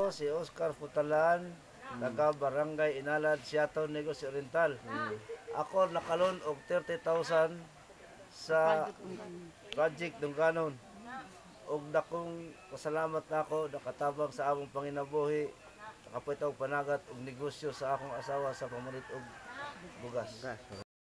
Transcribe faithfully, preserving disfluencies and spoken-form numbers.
Ako si Oscar Futalan, taga Barangay Inalad, Siaton, Negros Oriental. Ako nakalon og thirty thousand sa project Dungganon. Og dakong pasalamat nako nakatabang sa among panginabuhi. Nakapuit og panagat og negosyo sa akong asawa sa pamulit og bugas.